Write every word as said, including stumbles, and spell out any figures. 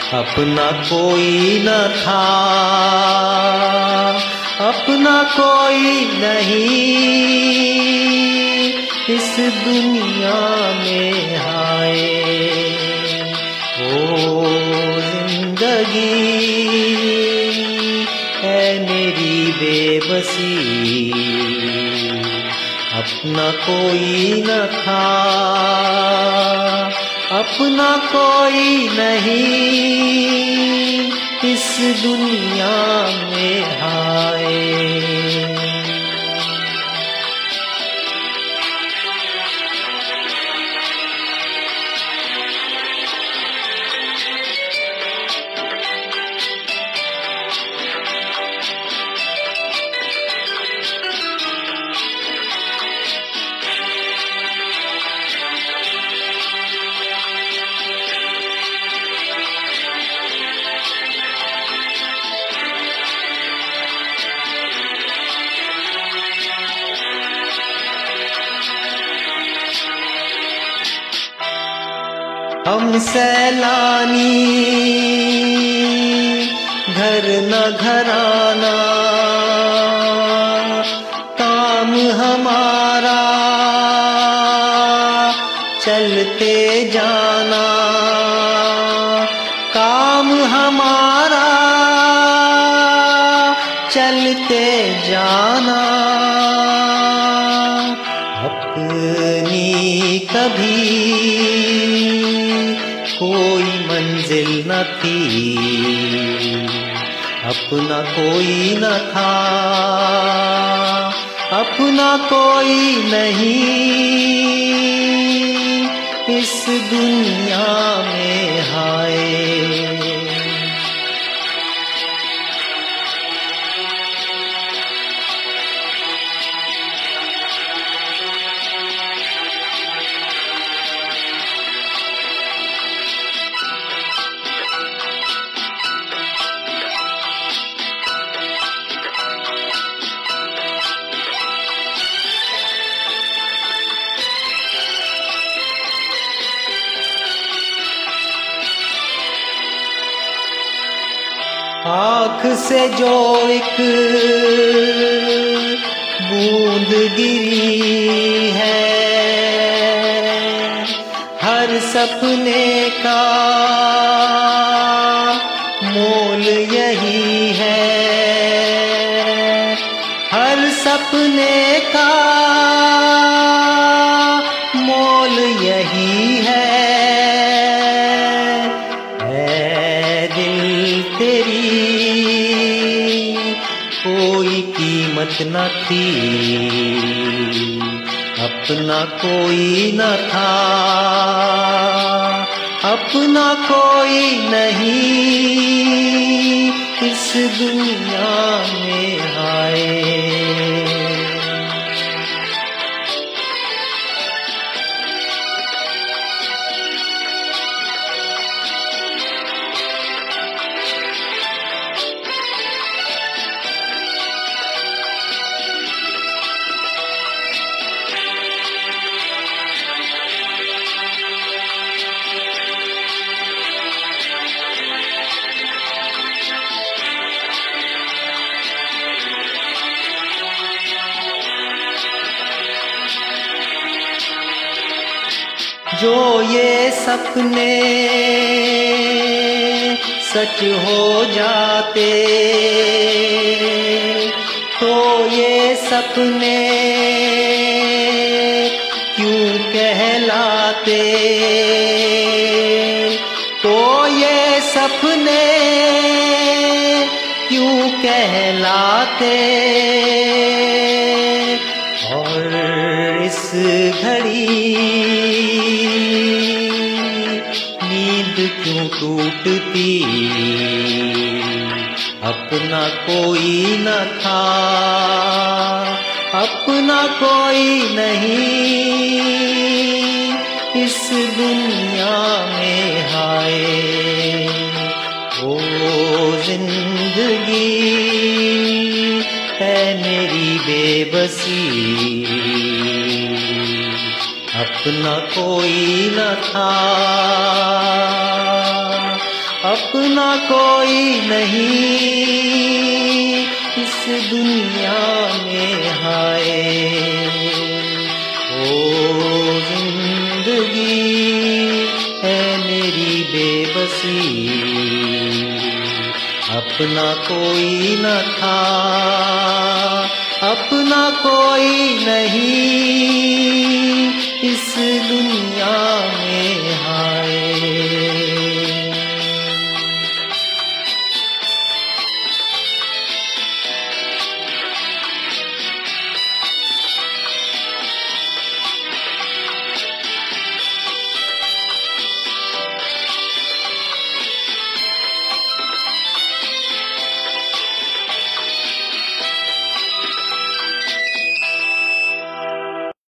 अपना कोई न था, अपना कोई नहीं इस दुनिया में हाय। ओ जिंदगी है मेरी बेबसी, अपना कोई न था, अपना कोई नहीं इस दुनिया में हाय। हम सैलानी घर न घराना, काम हमारा चलते जाना, काम हमारा चलते जाना। अपनी कभी कोई मंजिल न थी, अपना कोई न था, अपना कोई नहीं इस दुनिया में हाय। आँख से जो एक बूंद गिरी है, हर सपने का मोल यही है, हर सपने का मोल यही है। ऐ दिल तेरी कोई कीमत न थी, अपना कोई न था, अपना कोई नहीं इस दुनिया में हाय। जो ये सपने सच हो जाते, तो ये सपने क्यों कहलाते, तो ये सपने क्यों कहलाते। और इस घड़ी नींद क्यों टूटती, अपना कोई न था, अपना कोई नहीं इस दुनिया में हाय। ओ जिंदगी है मेरी बेबसी, अपना कोई न था, अपना कोई नहीं इस दुनिया में हाय। ओ जिंदगी है मेरी बेबसी, अपना कोई न था, अपना कोई नहीं इस दुनिया